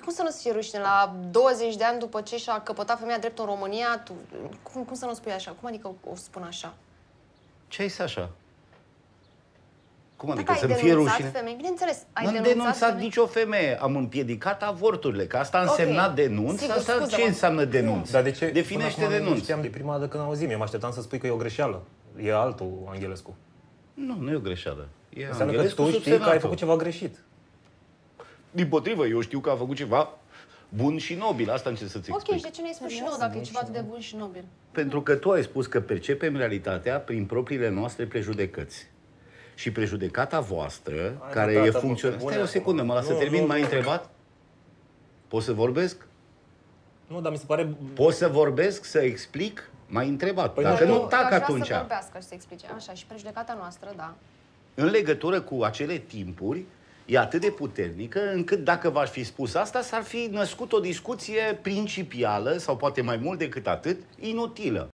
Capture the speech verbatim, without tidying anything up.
cum să nu-ți fie rușine? La douăzeci de ani după ce și-a căpătat femeia dreptul în România, tu, cum, cum să nu spui așa? Cum adică o, o spun așa? Ce ai să așa? Cum Dacă adică ai să-mi fie denunțat rușine? femei, bineînțeles, ai Nu am denunțat, denunțat femei? nicio femeie. Am împiedicat avorturile, că asta a Ok. însemnat denunț. Sigur, Asta scuză-mă. ce înseamnă denunț? Dar de ce? Definește până acum denunț. Nu știam de prima dată când auzim. Eu mă așteptam să spui că e o greșeală. E altul, Angelescu. Nu, nu e o greșeală. E Înseamnă că Angelescu tu știi că ai subsemnatul. făcut ceva greșit. Dimpotrivă, eu știu că a făcut ceva bun și nobil. Asta încerc să-ți Ok, explic. și de ce ne-ai spus și nouă dacă e ceva atât de bun și nobil? Pentru că tu ai spus că percepem realitatea prin propriile noastre prejudecăți. Și prejudecata voastră, Hai, care mă, e tata, funcțională... bune Stai o acum. secundă, mă las să Nu, termin, nu, m-ai nu. întrebat? Pot să vorbesc? Nu, dar mi se pare... Pot să vorbesc, să explic? M-ai întrebat. Păi Dacă nu, nu, eu tac aș vrea atunci. să vorbească și să explice. Așa, și prejudecata noastră, da. În legătură cu acele timpuri, e atât de puternică încât dacă v-aș fi spus asta, s-ar fi născut o discuție principială, sau poate mai mult decât atât, inutilă.